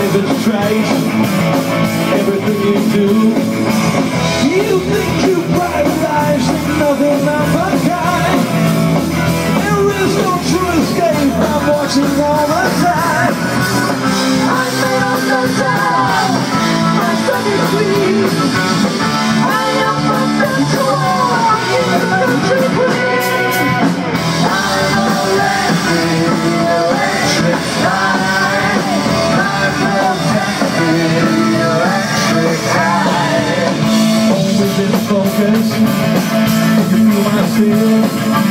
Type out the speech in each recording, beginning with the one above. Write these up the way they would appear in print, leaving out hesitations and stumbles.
demonstrate everything you do. You think you privatize nothing of the kind. There is no true escape, I'm watching all the time. I made up the time, my son is free. I am from control, in the country free. I'm electric, electric light. I'm protected, electric eye. Always in focus, you feel my steel.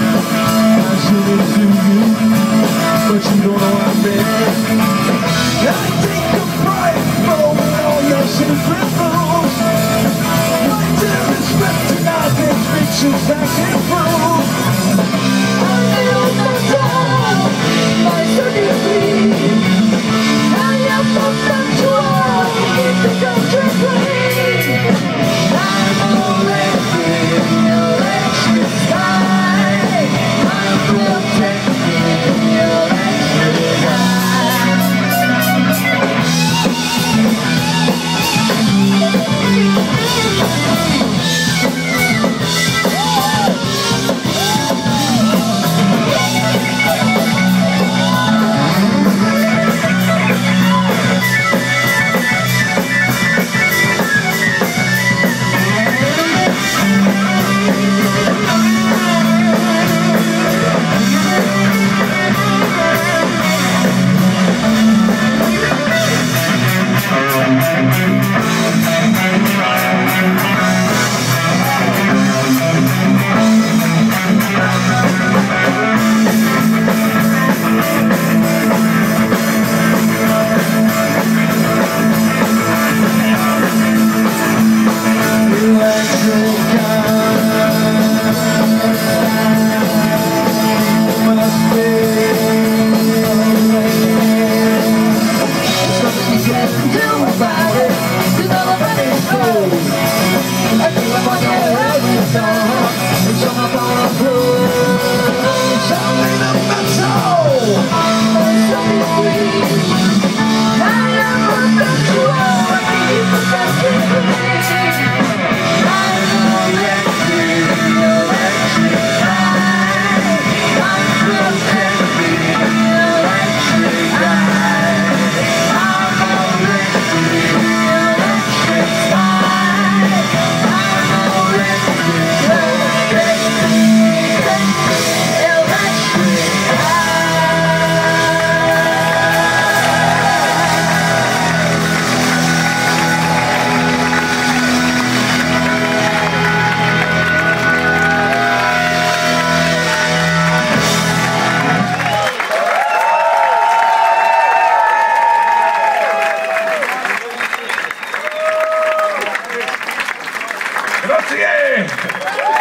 I shoot into you, but you don't know I'm there. I take a pride from all your secret moves. Right there is recognize pictures I can prove. I feel the soul, my sunny free. I am the control, keep the country free. I'm electric, electric sky. I'm protected, electric eye. Grazie!